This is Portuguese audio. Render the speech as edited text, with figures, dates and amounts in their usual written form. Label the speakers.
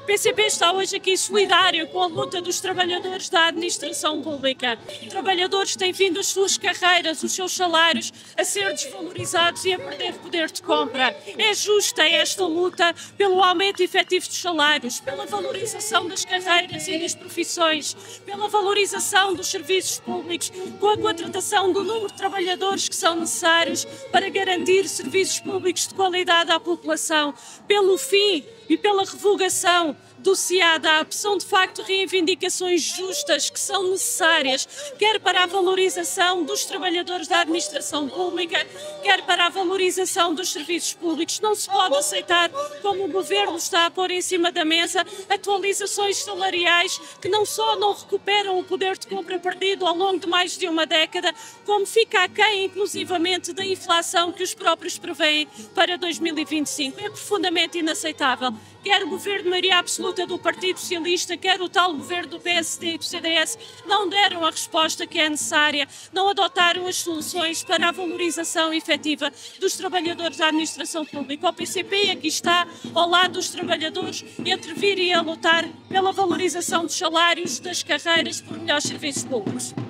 Speaker 1: PCP está hoje aqui solidário com a luta dos trabalhadores da administração pública. Trabalhadores que têm vindo as suas carreiras, os seus salários a ser desvalorizados e a perder poder de compra. É justa esta luta pelo aumento efetivo dos salários, pela valorização das carreiras e das profissões, pela valorização dos serviços públicos, com a contratação do número de trabalhadores que são necessários para garantir serviços públicos de qualidade à população, pelo fim e pela revogação do CIADAP. São de facto reivindicações justas que são necessárias, quer para a valorização dos trabalhadores da administração pública, quer para a valorização dos serviços públicos. Não se pode aceitar, como o Governo está a pôr em cima da mesa, atualizações salariais que não só não recuperam o poder de compra perdido ao longo de mais de uma década, como fica aquém, inclusivamente, da inflação que os próprios prevêem para 2025. É profundamente inaceitável. Quer o Governo de maioria absoluta do Partido Socialista, quer o tal Governo do PSD e do CDS, não deram a resposta que é necessária, não adotaram as soluções para a valorização efetiva dos trabalhadores da administração pública. O PCP aqui está ao lado dos trabalhadores e a intervir e a lutar pela valorização dos salários, das carreiras, por melhores serviços públicos.